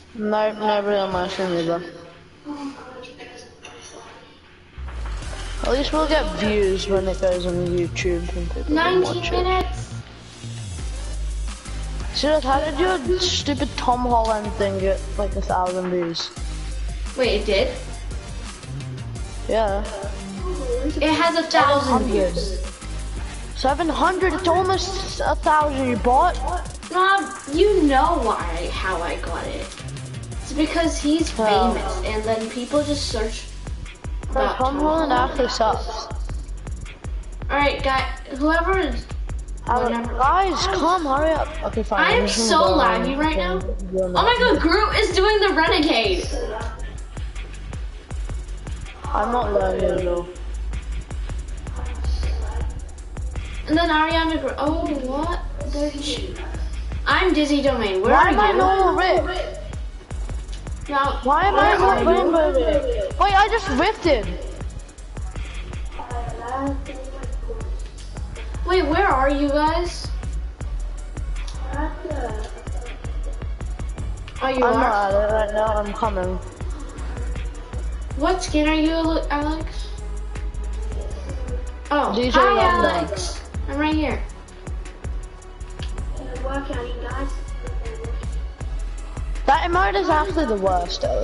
Nope, nobody on my stream either. At least we'll get views when it goes on YouTube and people 19 minutes. Shit, how did your stupid Tom Holland thing get like 1,000 views? Wait, it did? Yeah. It has 1,000 views. 700, it's almost 1,000 you bought. Rob, you know how I got it. It's because he's famous, and then people just search about Tom Holland actually sucks. Alright, guys, whoever is... Guys, come, hurry up. Okay, fine. I am so laggy right now. Oh my god, Groot is doing the Renegade. I'm not laggy at all. And then Ariana Grande. Oh, what? I'm Dizzy Domain. Where are you? Why am I normal Rick? Now, why am I not Rainbow Rick? Wait, I just rifted. Wait, where are you guys? Oh, you I'm are? not at it right now, I'm coming. What skin are you, Alex? Oh, DJ hi London. Alex. I'm right here. That emote is actually the worst though.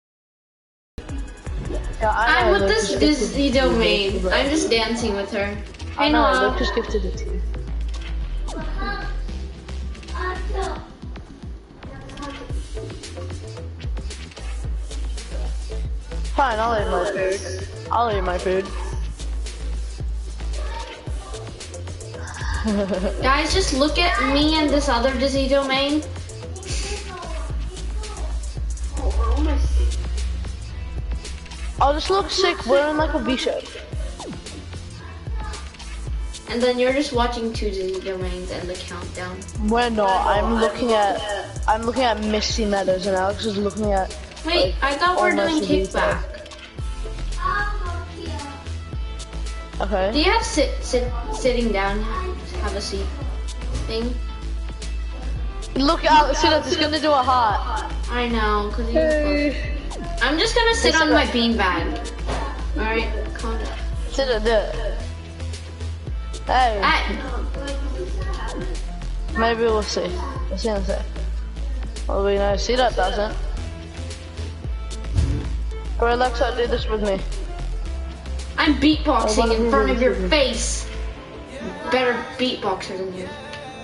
Yeah, I'm with this Dizzy Domain. I'm just dancing with her. I know, Noah. Luke just gifted it to you. Fine, I'll eat my food. I'll eat my food. Guys, just look at me and this other Dizzy Domain. I'll just look sick wearing like a V-shirt. And then you're just watching two Dizzy Domains and the countdown. We're not. I'm looking at Misty Meadows and Alex is looking at. Wait, like, I thought we were doing almost a V-shirt. kickback. Okay. Do you have sitting down, have a seat thing? Look, Alex, see that it's gonna do a heart. I know, cause I'm just gonna sit on my beanbag. All right, calm down. Sit it, do it. Hey. Hey. Maybe we'll see. We'll see in a sec. Well, we know. See that doesn't. Or Alexa, do this with me. I'm beatboxing in front of your face. Better beatboxer than you.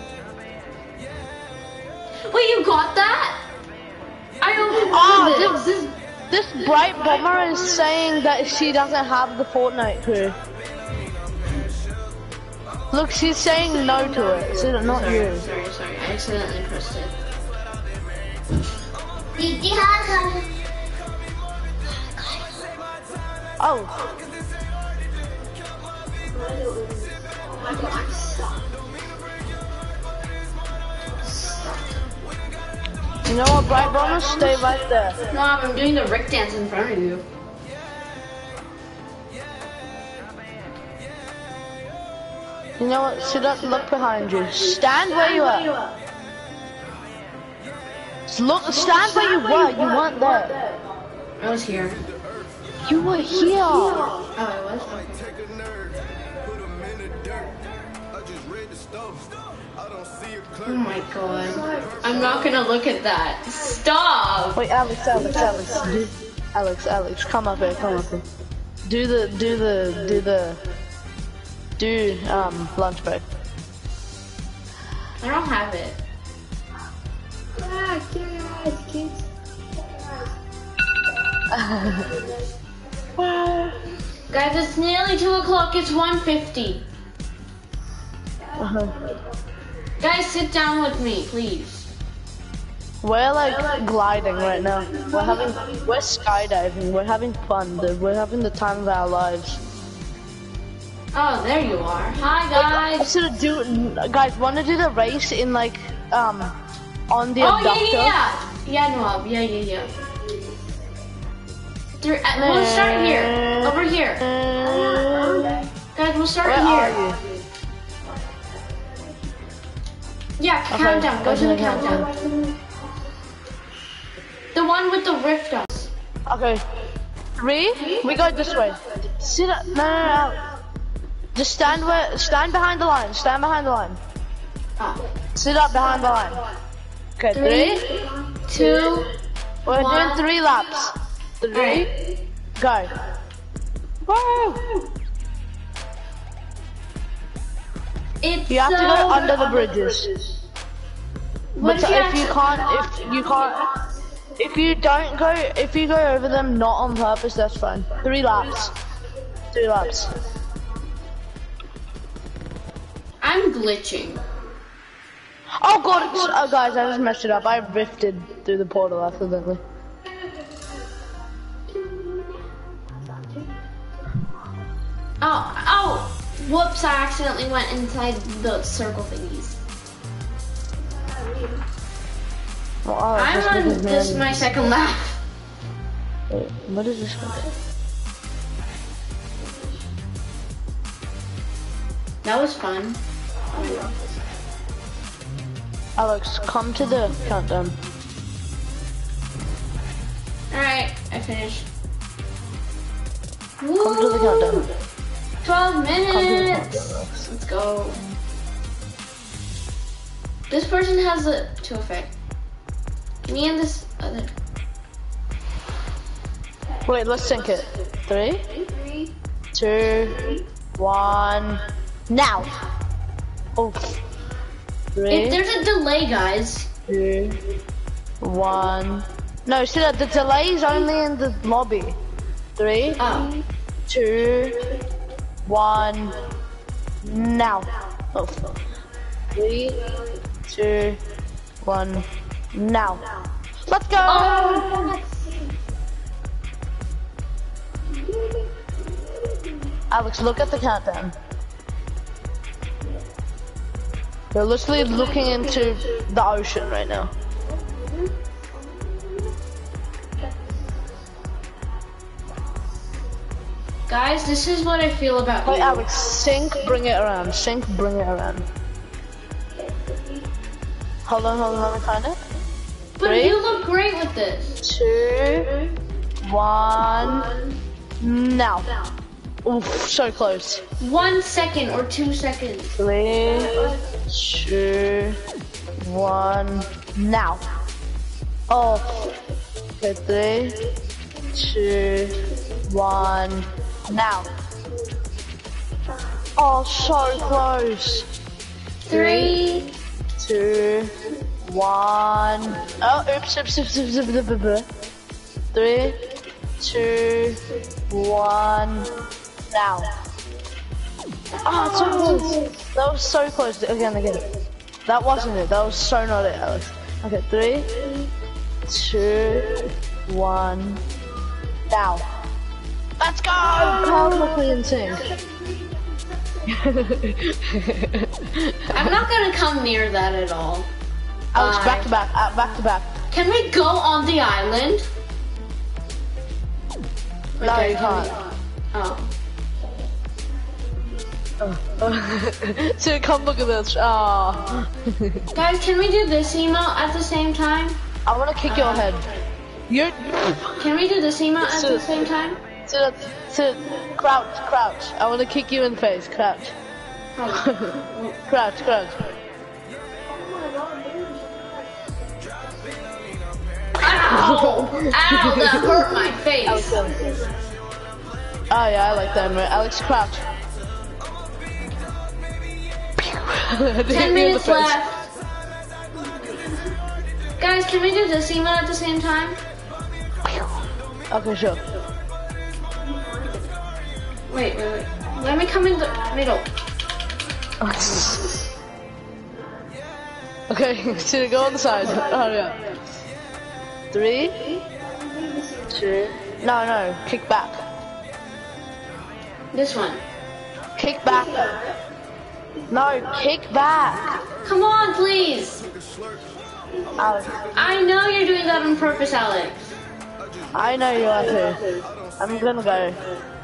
Wait, you got that? I opened This bright bomber is saying that she doesn't have the Fortnite crew. Look, she's saying no to it. So not you. Sorry, I accidentally pressed it. Oh. You know what, bright bomber? Stay right there. Mom, I'm doing the Rick dance in front of you. You know what? Sit up, look behind you. Stand where you are. Look, stand where you were. You weren't there. I was here. You were here. Oh, I was? Oh my god. I'm not gonna look at that. Stop! Wait, Alex, come up here, Do lunch break. I don't have it. Guys, it's nearly 2 o'clock, it's 1:50. Guys, sit down with me, please. We're like gliding right now. We're skydiving. We're having fun, dude. We're having the time of our lives. Oh, there you are. Hi, guys. Guys, wanna do the race in like on the abductor? Yeah, Noab. Yeah. We'll start here. Over here. Guys, we'll start here. Where are you? Yeah, countdown. Go to the countdown. The one with the rift us. Okay. 3, we go this way. Sit up, no. Just stand behind the line, stand behind the line. Oh. Sit up behind the line. Okay, 3, 2, we're 1. doing 3 laps. 3, Right. go. Woo! It's You have to so go under the bridges. What But if if you go over them not on purpose, that's fine. 3 laps. 3 laps. I'm glitching. Oh god, oh guys, I just messed it up. I rifted through the portal accidentally. Oh, whoops, I accidentally went inside the circle thingies. Well, I'm on this my second lap. Wait, what is this one? That was fun. Alex, come to the countdown. Alright, I finished. Come to the countdown. 12 minutes! Let's go. This person has a 2 effect. Me and this other. Wait, let's sync it. 3, 2, 1, now! Oh. 3, If there's a delay, guys. 2, 1. No, see that the delay is only in the lobby. 3, Oh. 2, 1, now. Oh. 3, 2, 1, now. Let's go! Oh. Alex, look at the countdown. You're literally looking into the ocean right now. Guys, this is what I feel about Wait, you. Alex, sync, bring it around. Sync, bring it around. Hold on, let me find it. But 3, you look great with this. 2, 1, now. Oof, so close. 1 second or 2 seconds. 3, 2, 1, now. Oh, okay, 3, 2, 1, now. Oh, so close. 3, 2, 1. Oh, oops. 3, 2, 1, now. Oh, so close. That was so close. Again. That wasn't it. That was so not it, Alex. Okay, 3, 2, 1, now. Let's go! Perfectly in sync. I'm not gonna come near that at all. Alex, back to back. Can we go on the island? No, you can't. Oh. So come look at this. Oh. Guys, can we do this emote at the same time? I want to kick your head. You're. Can we do this emote at the same time? Crouch. I want to kick you in the face. Crouch. Crouch. Ow! Ow, that hurt my face. Oh yeah, I like that. Alex, crouch. 10 minutes left. Guys, can we do this emote at the same time? Okay, sure. Wait. Let me come in the middle. Okay, so go on the side. Hurry up. 3, 2. No, kick back. This one. Kick back. No, kick back. Come on, please. Alex. I know you're doing that on purpose, Alex. I know you are too. I'm gonna go.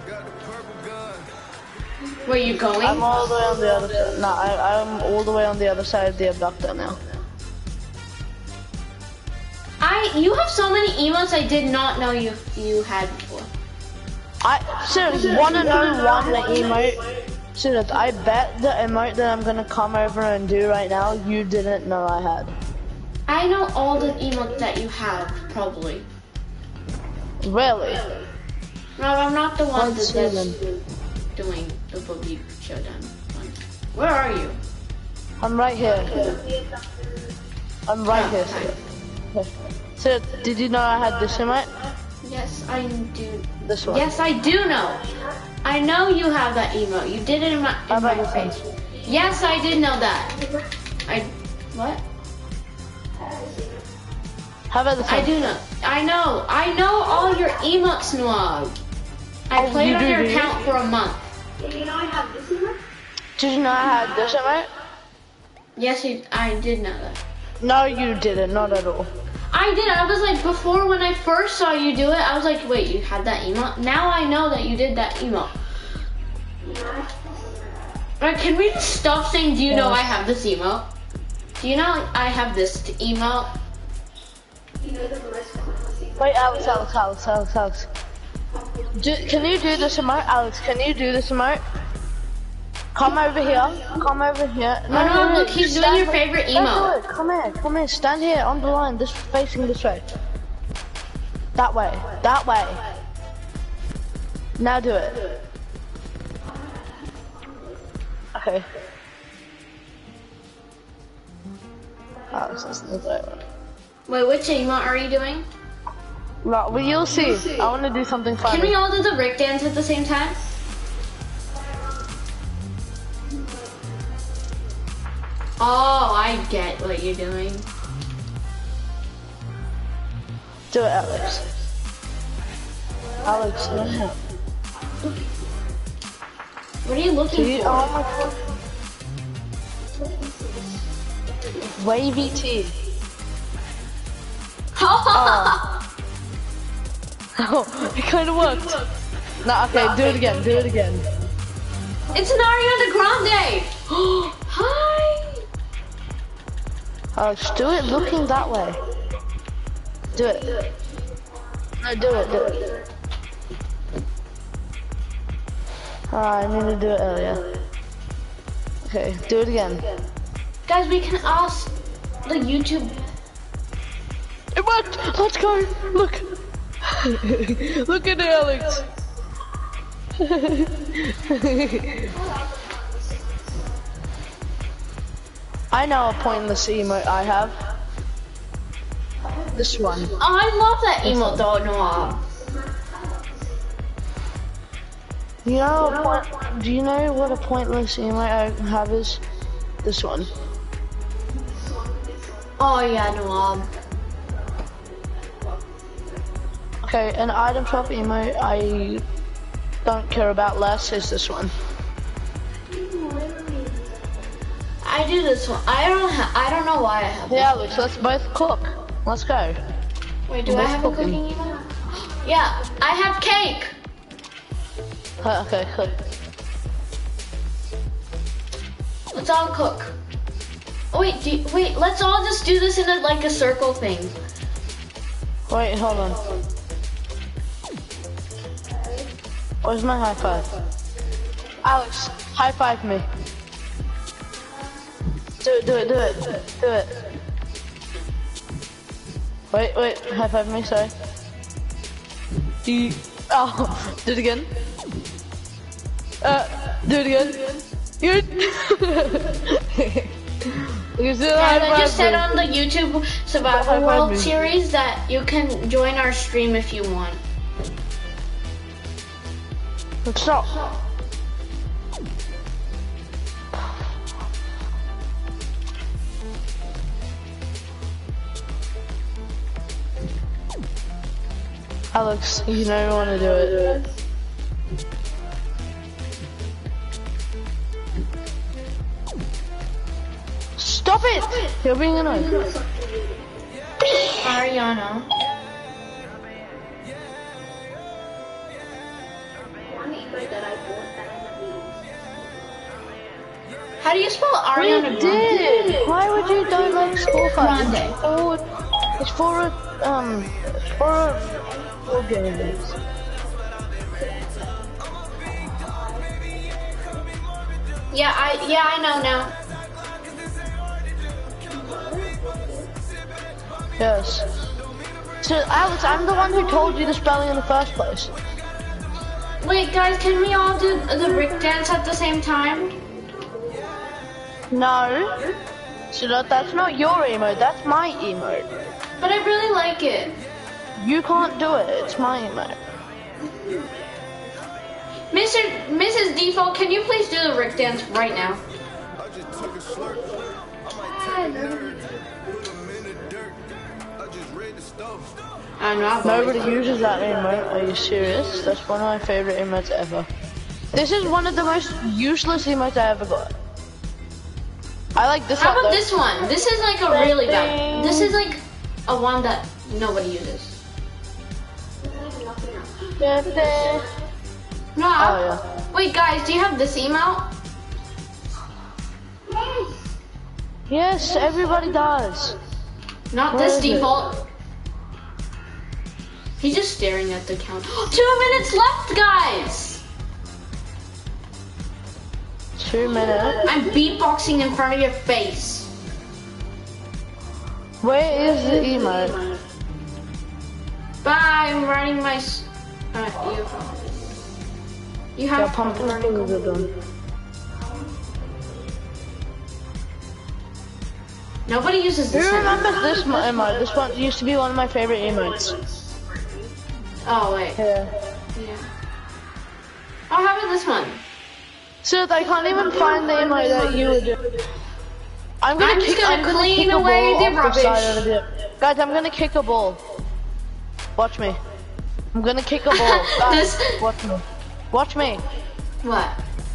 Where are you going? I'm all the way on the other side. No, I'm all the way on the other side of the abductor now. You have so many emotes I did not know you had before. Seriously, wanna know one emote? Seriously, I bet the emote that I'm gonna come over and do right now, you didn't know I had. I know all the emotes that you have, probably. Really? No, I'm not the one Let's that's see doing the Boogie Showdown one. Where are you? I'm right here. I'm right here. Hi. So, did you know I had this emote? Yes, I do. This one. Yes, I do know. I know you have that emote. You did it in my face. Yes, I did know that. What? How about this one? I do know. I know all your emotes, Noab. I played on your account for a month. Did you know I have this emote? Did you know I had this emote? Yes, I did know that. No, you didn't. Not at all. I did. I was like, before when I first saw you do it, I was like, wait, you had that emote? Now I know that you did that emote. Alright, can we just stop saying, do you know I have this emote? Do you know I have this emote? Wait, Alex. Can you do this emote? Alex, can you do this emote? Come over here. No, look, he's doing your favorite emote. Come here, stand here on the line, facing this way. That way. Now do it. Okay. Alex, that's not the right one. Wait, which emote are you doing? Well, you'll see. I want to do something funny. Can we all do the Rick dance at the same time? Oh, I get what you're doing. Do it, Alex. No. What are you looking for? Oh my god. Wavy T. Oh, it kind of worked. No, okay, do it again. It's an Ariana Grande. Hi. Alex, do it looking that way. Do it. No, do it. I need to do it earlier. Okay, do it again. Guys, we can ask the YouTube. It worked! Let's go! Look! Look at it, Alex! I know a pointless emote I have. This one. Oh, I love that emote though, Noah. Do you know what a pointless emote I have is? This one. Oh yeah, Noah. Okay, an item shop emote I don't care about less is this one. I do this one. I don't know why I have Yeah, Alex, let's both cook. Let's go. Wait, do I have a cooking emote? Yeah, I have cake. Okay, cook. Let's all cook. Oh, wait, let's all just do this in like a circle thing. Wait, hold on. Where's my high five? Alex, high five me. Do it. Wait, high five me, sorry. Oh, do it again. Do it again. Good. And I just said on the YouTube Survival World series that you can join our stream if you want. Stop. Alex, you know you want to do it. Stop it! You're being annoying. Ariana. How do you spell Ariana Grande? Why would you don't like school cards? Grande. It's for a for games. Yeah, I know now. Yes. So, Alex, I'm the one who told you the spelling in the first place. Wait, guys, can we all do the Rick dance at the same time? No. So that's not your emote, that's my emote. But I really like it. You can't do it, it's my emote. Mrs. Default, can you please do the Rick dance right now? I'm not. Nobody uses that emote, are you serious? That's one of my favorite emotes ever. This is one of the most useless emotes I ever got. I like this one. How about this one? This is like a really bad. This is like a one that nobody uses. No. Oh, yeah. Wait, guys, do you have this emote? Yes, everybody does. Not Where this is it? default. He's just staring at the count. 2 minutes left, guys. 2 minutes. I'm beatboxing in front of your face. Where is the emote? Bye. I'm writing my. You Yeah, have pumpkin fingers are done. Nobody uses Who this anymore. remembers this emote? This one used to be one of my favorite emotes. Oh wait. Yeah. Yeah. Oh, how about this one? So I can't even find the emote that you would do. I'm I'm just gonna clean kick a away ball the off the rubbish. side of the- Guys, I'm gonna kick a ball. Watch me. I'm gonna kick a ball. Guys, This- watch me. Watch me. What?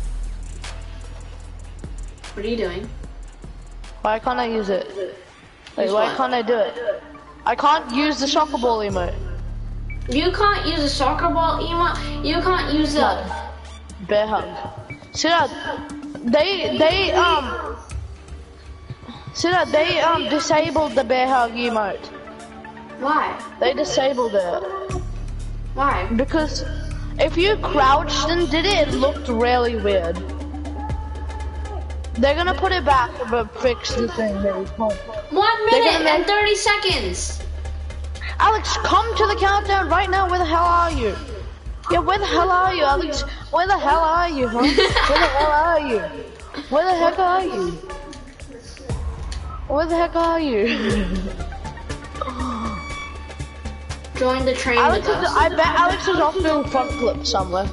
What are you doing? Why can't I use it? Wait, Use why what? can't I do it? I can't use the soccer ball emote. You can't use a soccer ball emote. You can't use a. Bear hug. See that? They disabled the bear hug emote. Why? They disabled it. Why? Because if you crouched and did it, it looked really weird. They're gonna put it back, but fix the thing that we can't. 1 They're minute gonna and make- 30 seconds. Alex, come to the countdown right now. Where the hell are you? Yeah, where the hell are you, Alex? Where the hell are you, huh? Where the hell are you? Where the heck are you? Where the heck are you? Join the train Alex with is, us. I bet Alex is off doing front flips somewhere.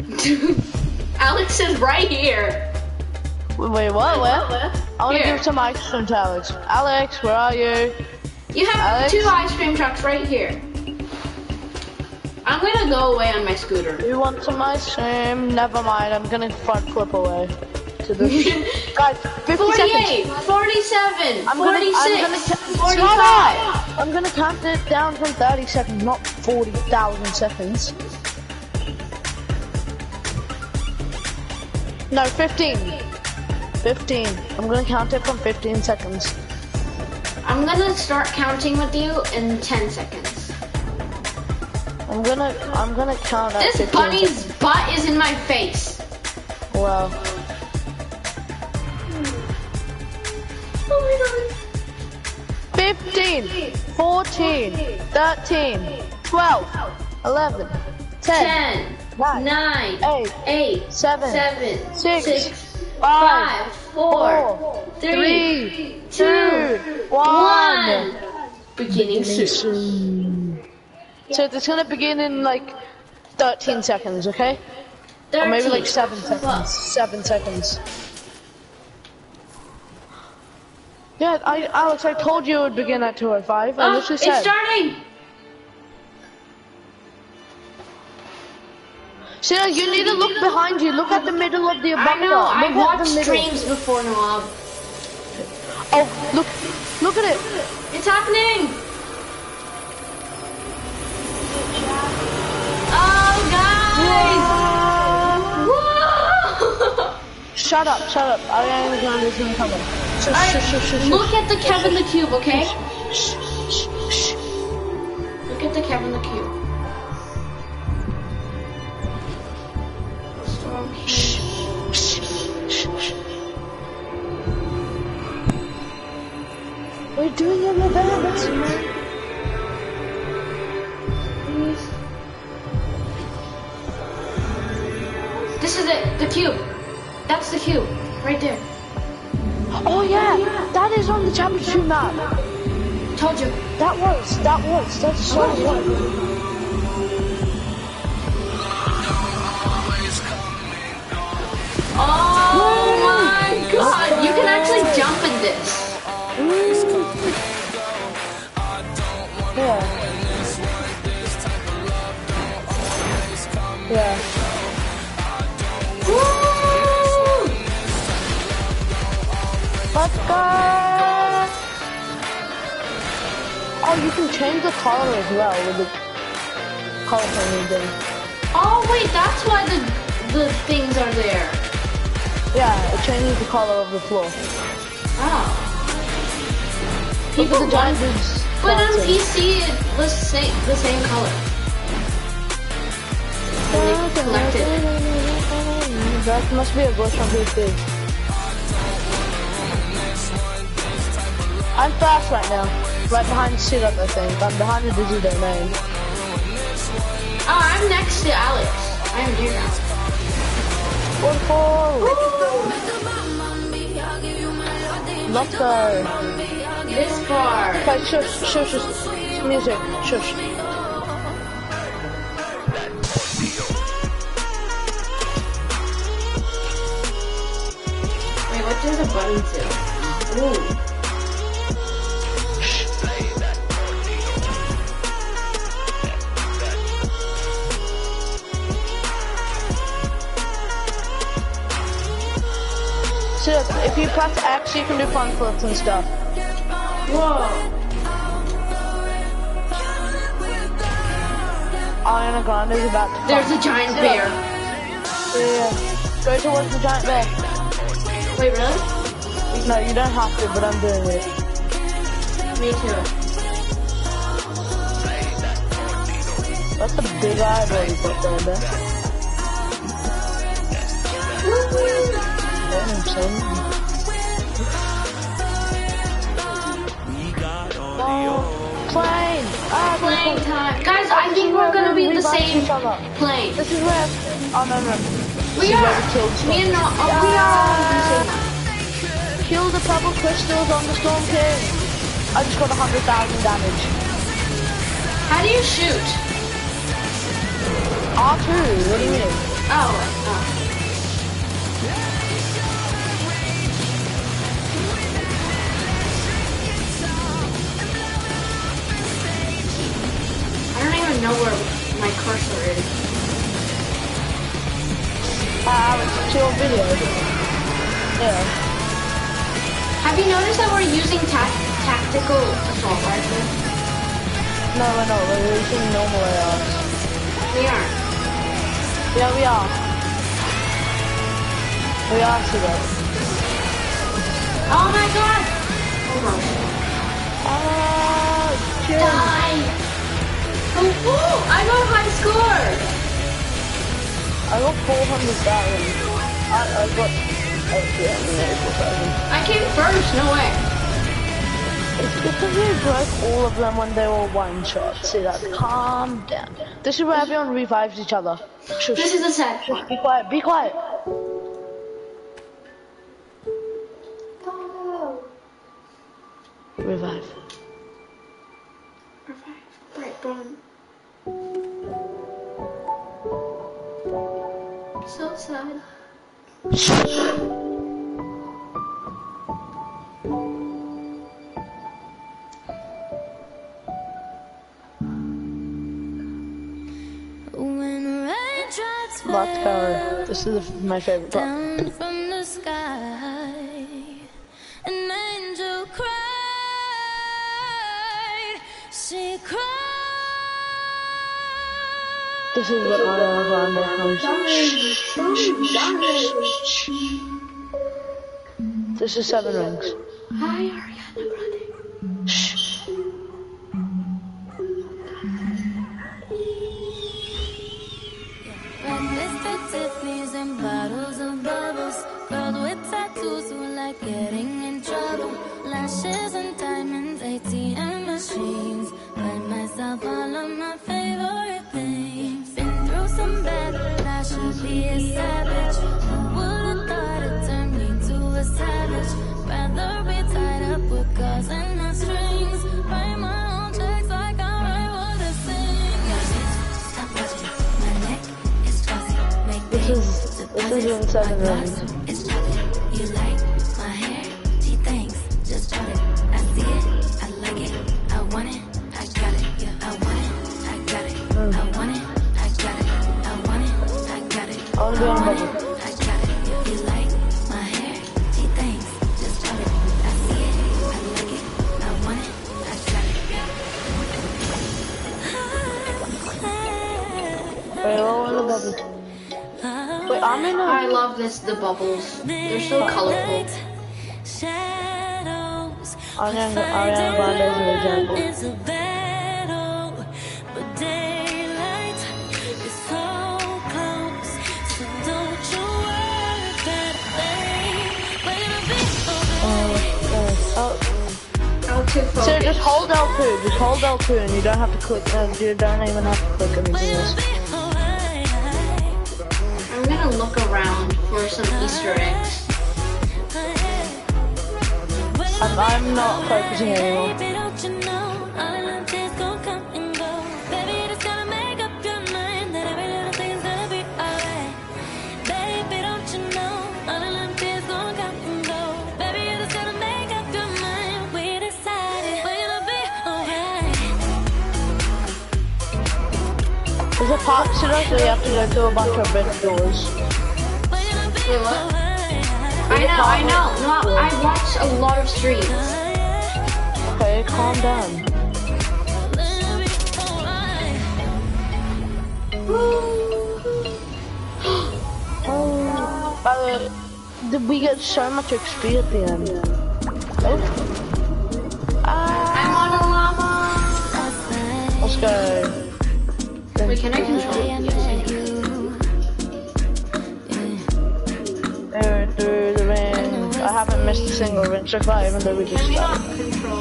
Alex is right here. Wait, what? Where? I want to Here. give some ice cream to Alex. Alex, where are you? You have Alex? 2 ice cream trucks right here. I'm gonna go away on my scooter. You want some ice cream? Never mind, I'm gonna front flip away. To this. Guys, 50 48, seconds. 47, I'm gonna 46, Shut 45. up! I'm gonna count it down from 30 seconds, not 40,000 seconds. No, 15. 15. I'm gonna count it from 15 seconds. I'm gonna start counting with you in 10 seconds. I'm gonna count at This 15 bunny's seconds. butt is in my face. Wow. Oh my 15, 14, 13, 12, 11, 10, 10, 9, 8, 8, 7, 7, 6, 6, 5, 5, 4, 3, 2, 1. Beginning soon. So it's gonna begin in like 13 seconds, okay? Or maybe like 7 seconds. 12. 7 seconds. Yeah, Alex, I told you it would begin at 2:05. I Oh, literally it's said. starting. Sarah, you need to look behind you. Look at the middle of the bunker. I know. I Look at watched the middle. streams before, Noab. Oh, look at it. It's happening. Oh, guys! Whoa! Shut up. I ain't gonna listen to coming. Alright, look at the Kevin the Cube, okay? get the Kevin the Cube. Storm King. We're doing an event. This is it, the cube. That's the cube, right there. Oh yeah, that is on the championship map. Told you. That's so good. Oh my god, you can actually jump in this. Yeah. Yeah. Woo! Let's go! Oh, you can change the color as well with the color changing thing. Oh wait, that's why the things are there. Yeah, it changes the color of the floor. Oh. Look People at the giant want, dudes but on dancing. PC it was the same color. And they collected it. That must be a glitch on PC. I'm fast right now. Right behind the seat up, I think. I'm behind the Dizzy Domain. Oh, I'm next to Alex. I'm near Alex. Let's go. This part. Okay, shush. Music, shush. Wait, what do the buttons do? Ooh. So if you press X, you can do front flips and stuff. Whoa. Ariana Grande is about to There's a giant bear. Yeah. Go towards the giant bear. Wait, really? No, you don't have to, but I'm doing it. Me too. That's a big eyeball you put there, man. Plane! Playing time. Guys, I think we're gonna be the same plane. This is where... Oh, no. We are. Me and no, we are. Kill the purple crystals on the Storm King. I just got 100,000 damage. How do you shoot? R2, what do you mean? Oh. I don't even know where my cursor is. It's your video. Yeah. Have you noticed that we're using tactical assault rifle? No, we're not. We're using normal ARs. We aren't. Yeah, we are. We are today. Oh my god! Hold on. Die! Oh, I got a high score! I got 400,000. I got... I came first, no way. It's because we broke all of them when they were one shot. See that? Calm down. This is where everyone revives each other. Shush. This is the sad Shush, part. be quiet, be quiet. Revive. Right, boom. So sad. Let's go. This is my favorite part. Down from the sky, an angel cried. She cried. This is what Ariana Grande comes. This is 7 Rings. Hi, Ariana Grande. lashes and diamonds, ATM machines. Buy myself all of my favorite things. Been through some bad, but I should be a savage. Who would've thought it turned me to a savage? Rather be tied up with calls and not strings. Write my own checks like I write what I sing. Stop watching, my neck is fuzzy. Make This is in 7 rooms. it's chocolate. You like my hair? She thinks, just drop it. I see it, I like it, I want it, I got it. Yeah, I want it, I got it. I want it, I got it. I want it, I got it. I wanna be on I budget. got it. You like my hair? She thinks, just drop it. I see it, I like it, I want it, I got it. Wait, what was the bubble? Wait, I'm in I a... love the bubbles. They're so colorful. Shadows. Ariana Grande is an example. It's a battle, but daylight is so close. So don't you worry about a thing. We're gonna be Oh, too So focused. just hold L2, just hold L2 and you don't have to click, you don't even have to click anything else. alright. I'm gonna look around for some Easter eggs. I'm not focusing anymore. Baby, don't you know all of them days gon' come and go? Baby, you just gotta make up your mind that every little thing's gonna be alright. Baby, don't you know all of them days gon' come and go? Baby, you just gotta make up your mind. We decided we're gonna be alright. There's a part to that where you have to go to a bunch of red doors. We're gonna be Wait, what? alright. I know. No, I watch a lot of streams. Okay, calm down. Oh, by the way, we get so much XP at the end. Oh. I'm on a llama. Let's go. Wait, can I control it? Yes, I can. Through the ring. I haven't missed a single ring so far, even though we just Can we not started. control?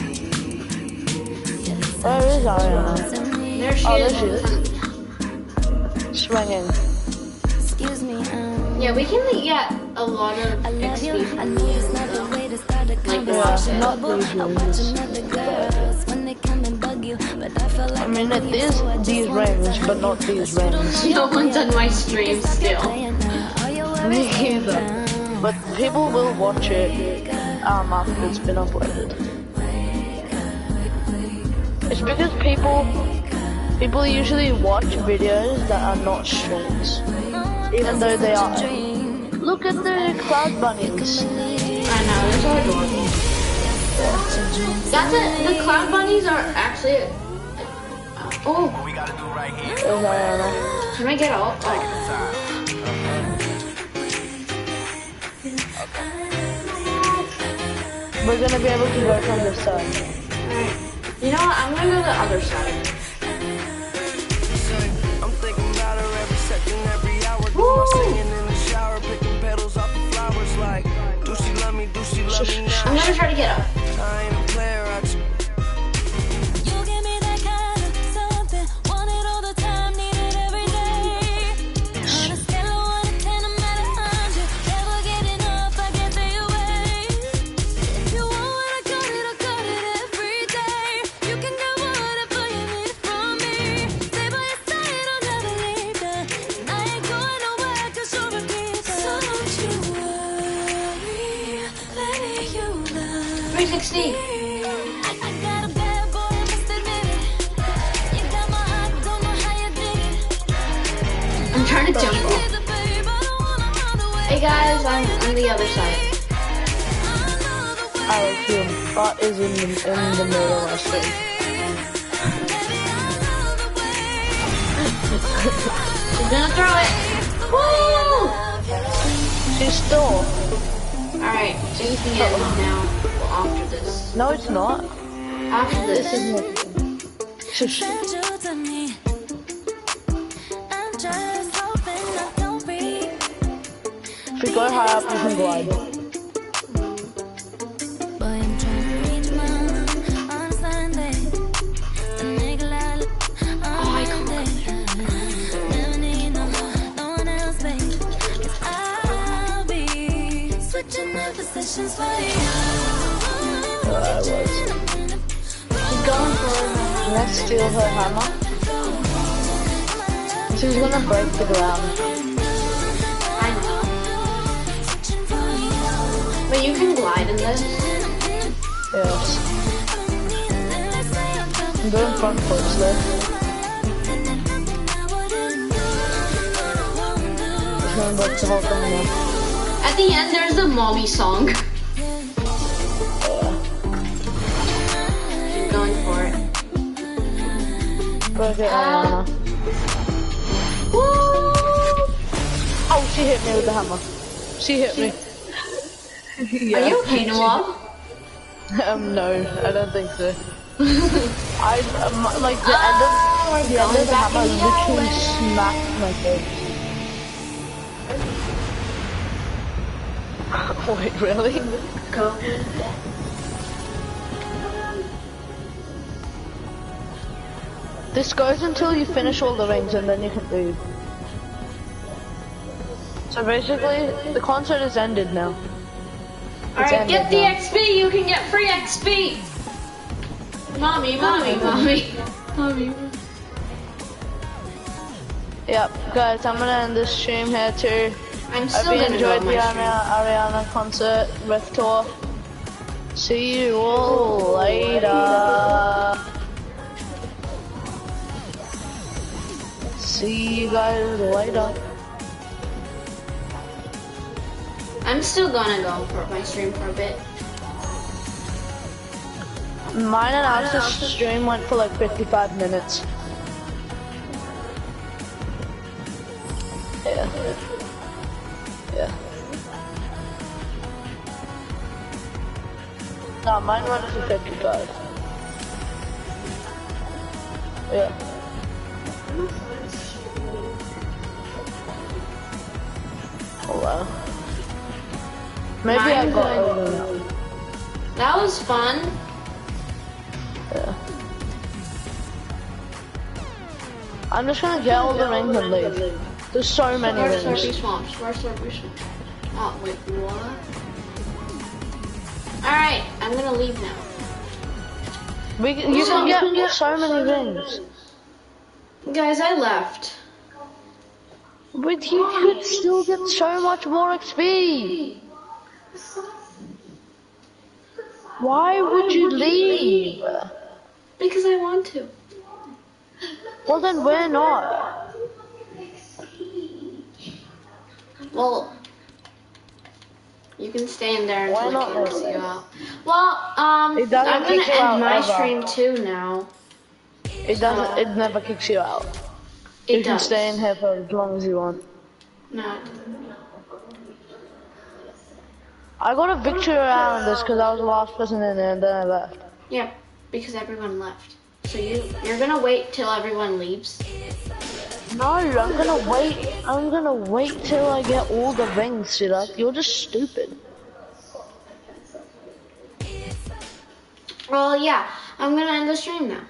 Where is Ariana? There she Oh, is. there she is. Swinging. Excuse me, Yeah, we can get a lot of I love you. I XP. know it's not the way to start a conversation. not these I watch rings. another girls when they come and bug you, but I feel like I mean, it is these rings, but not these rings. No one's on my stream still. Me either. But people will watch it after it's been uploaded. It's because people usually watch videos that are not streams, even though they are. Look at the cloud bunnies. I know, they're so adorable. That's it. The cloud bunnies are actually. Oh, There's Ariana. can I get out? Oh. We're gonna be able to go from this side. Alright. You know what? I'm gonna go to the other side. I'm thinking about her every second, every hour. Do Woo! my singing in the shower, picking petals off the flowers. Like, do she love me? Do she love me now? I'm gonna try to get up. I ain't a player. I just You give me that kind of something, want it all the time, need it every day. On a scale of 1 to 10, I'm at 100. Never get enough, I can't stay away. If you want what I got it every day. You can get whatever you need from me. Stay by your side, I'll never leave you. And I ain't going nowhere 'cause you're a keeper. So don't you worry, baby, you love 360. I got a bad boy, I must admit it. You got my heart, don't know how you did it. I'm trying to jump off. Babe, I don't wanna run away. Hey guys, I'm on the other side. I like you. That is in the middle of my screen. She's gonna throw it. Woo! She's still. Alright, it's the end now. Well, after this. No, it's not. After this. Shush. Send you to me. I'm just hoping I don't read. If we go high up, we can glide. Boy, I'm trying questions for you. I was. She's going for it. Let's steal her hammer. She's gonna break the ground. I know. But you can glide in this. Yes. I'm doing front flips though. Just gonna break the whole thing now. At the end, there's the mommy song. She's going for it. Break it, Ariana. Woo! Oh, she hit me with the hammer. She hit me. Are you okay, Noah? No, I don't think so. Like the end of the hammer literally smacked my face. Wait, really? Go. This goes until you finish all the rings and then you can leave. So basically, the concert is ended now. Alright, get the now. XP, you can get free XP! Mommy. Yep, guys, I'm gonna end this stream here too. I'm Hope still you gonna go enjoyed on the my stream. Ariana concert, ref tour. See you all later. See you guys later. I'm still gonna go for my stream for a bit. Mine and Alex's stream went for like 55 minutes. Yeah. Yeah. No, mine went for 55. Yeah. Oh wow. Maybe I Mine got went- over now. That was fun. Yeah. I'm just gonna get all the rings and leave. There's so many Where's rings. Slurpee Swamps? Where's Slurpee Swamps? Oh, wait, what? Alright, I'm gonna leave now. You can get so many rings. Guys, I left. But you could still get so much more XP. Why would you leave? Because I want to. Well then we're not. Well, you can stay in there Why until I not can leave? see you out. Well, It doesn't I'm gonna kick you out end my ever. stream too now. It doesn't. It never kicks you out. It You can does. stay in here for as long as you want. No. I got a victory around this because I was the last person in there and then I left. Yeah, because everyone left. So you're gonna wait till everyone leaves. No, I'm gonna wait. I'm gonna wait till I get all the rings, Siddharth. You're just stupid. Well, yeah, I'm gonna end the stream now.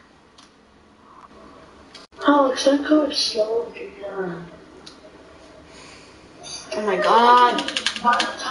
Alex, that code slowed you down. Oh my god.